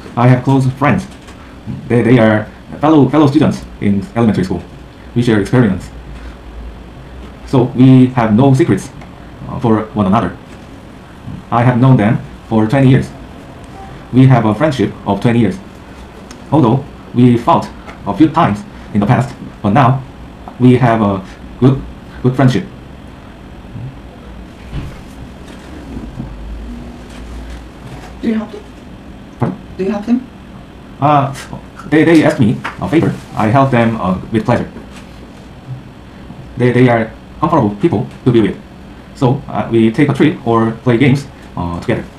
I have close friends. They are fellow students in elementary school. We share experience. So we have no secrets for one another. I have known them for 20 years. We have a friendship of 20 years. Although we fought a few times in the past, but now we have a good friendship. Do you help them? Pardon? Do you help them? They ask me a favor. I help them with pleasure. They are comfortable people to be with. So we take a trip or play games together.